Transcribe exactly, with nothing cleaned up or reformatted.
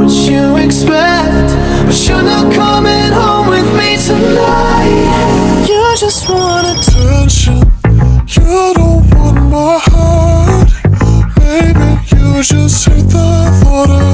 what you expect, but you're not coming home with me tonight. You just want attention, you don't want my heart. Maybe you just hate the thought of